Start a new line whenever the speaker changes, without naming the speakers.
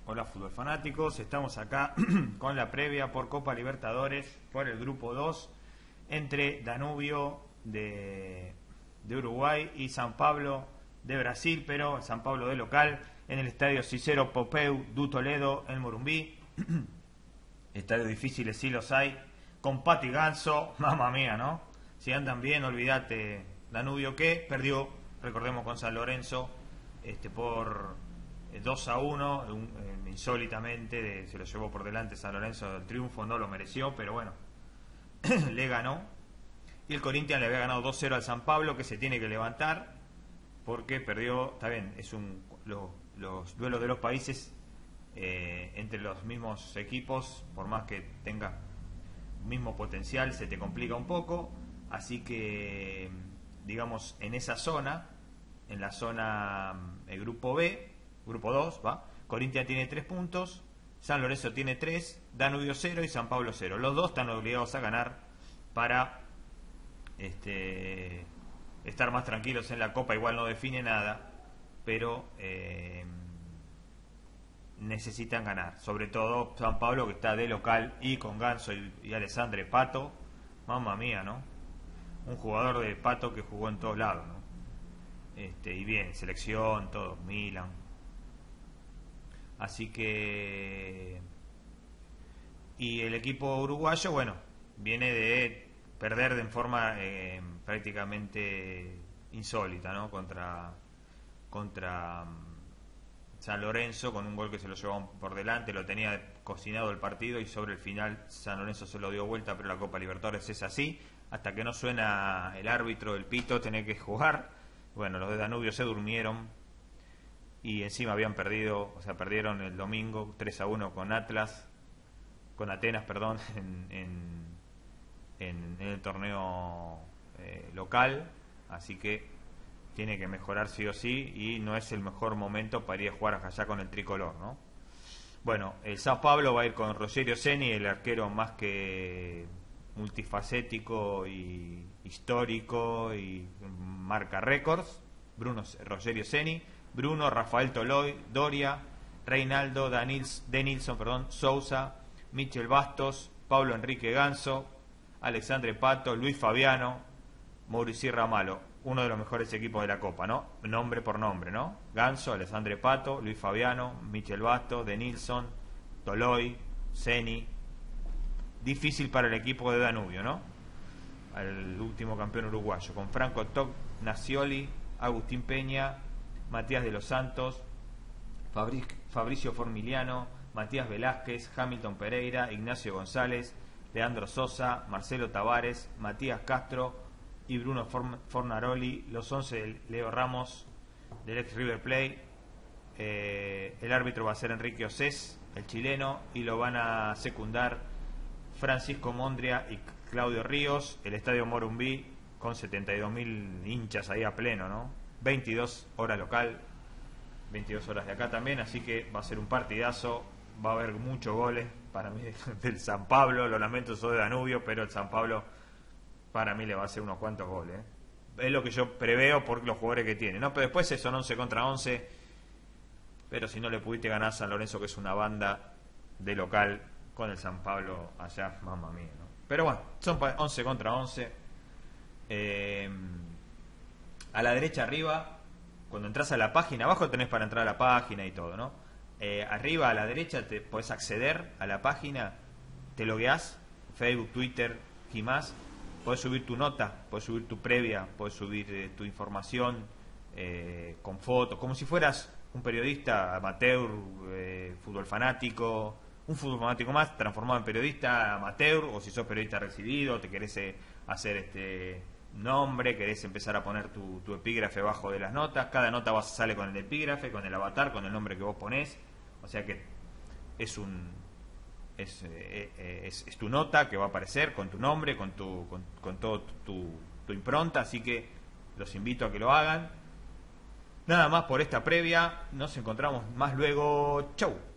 Hola fútbol fanáticos, estamos acá con la previa por Copa Libertadores por el grupo 2 entre Danubio de Uruguay y San Pablo de Brasil, pero San Pablo de local en el estadio Cicero Pompeu du Toledo en Morumbí. Estadios difíciles sí los hay, con Pato y Ganso, mamma mía, ¿no? Si andan bien, olvídate. Danubio que perdió, recordemos, con San Lorenzo por 2-1, insólitamente, se lo llevó por delante San Lorenzo. El triunfo no lo mereció, pero bueno, le ganó. Y el Corinthians le había ganado 2-0 al San Pablo, que se tiene que levantar porque perdió. Está bien, los duelos de los países entre los mismos equipos, por más que tenga mismo potencial, se te complica un poco. Así que, digamos, en esa zona, en la zona el grupo B, grupo 2, ¿va? Corinthians tiene 3 puntos, San Lorenzo tiene 3, Danubio 0 y San Pablo 0. Los dos están obligados a ganar para estar más tranquilos en la Copa. Igual no define nada, pero necesitan ganar. Sobre todo San Pablo, que está de local, y con Ganso y Alessandro Pato. Mamma mía, ¿no? Un jugador de Pato que jugó en todos lados, ¿no? Y bien, selección, todo, Milan. Así que... Y el equipo uruguayo, bueno, viene de perder de forma prácticamente insólita, ¿no? Contra San Lorenzo, con un gol que se lo llevó por delante. Lo tenía cocinado el partido y sobre el final San Lorenzo se lo dio vuelta, pero la Copa Libertadores es así. Hasta que no suena el árbitro, el pito, tenés que jugar. Bueno, los de Danubio se durmieron y encima habían perdido, o sea, perdieron el domingo 3-1 con Atenas, perdón, en el torneo local. Así que tiene que mejorar sí o sí, y no es el mejor momento para ir a jugar allá con el tricolor, ¿no? Bueno, el Sao Paulo va a ir con Rogerio Ceni, el arquero más que multifacético y histórico y marca récords. Rogerio Ceni, Bruno, Rafael Toloy, Doria, Reinaldo, Denilson, Sousa, Michel Bastos, Pablo Enrique Ganso, Alexandre Pato, Luis Fabiano, Mauricio Ramalo. Uno de los mejores equipos de la Copa, ¿no? Nombre por nombre, ¿no? Ganso, Alexandre Pato, Luis Fabiano, Michel Bastos, Denilson, Toloy, Ceni. Difícil para el equipo de Danubio, ¿no? Al último campeón uruguayo, con Franco Toc, Nacioli, Agustín Peña, Matías de los Santos, Fabricio Formiliano, Matías Velázquez, Hamilton Pereira, Ignacio González, Leandro Sosa, Marcelo Tavares, Matías Castro y Bruno Fornaroli. Los 11 de Leo Ramos, del ex River Plate. El árbitro va a ser Enrique Océs, el chileno, y lo van a secundar Francisco Mondria y Claudio Ríos. El estadio Morumbí con 72.000 hinchas ahí a pleno, ¿no? 22 horas local, 22 horas de acá también, así que va a ser un partidazo. Va a haber muchos goles para mí del San Pablo. Lo lamento, soy de Danubio, pero el San Pablo para mí le va a hacer unos cuantos goles, ¿eh? Es lo que yo preveo por los jugadores que tiene, ¿no? Pero después son 11 contra 11, pero si no le pudiste ganar a San Lorenzo, que es una banda de local, con el San Pablo allá, mamma mía, ¿no? Pero bueno, son 11 contra 11. A la derecha arriba, cuando entras a la página, abajo tenés para entrar a la página y todo, ¿no? Arriba a la derecha te podés acceder a la página, te logueás, Facebook, Twitter y más. Podés subir tu nota, podés subir tu previa, podés subir tu información con fotos, como si fueras un periodista amateur, fútbol fanático, un fútbol fanático más transformado en periodista amateur, o si sos periodista recibido, te querés hacer nombre, querés empezar a poner tu epígrafe abajo de las notas. Cada nota sale con el epígrafe, con el avatar, con el nombre que vos ponés. O sea que es tu nota que va a aparecer con tu nombre, con todo tu impronta. Así que los invito a que lo hagan. Nada más por esta previa. Nos encontramos más luego. Chau.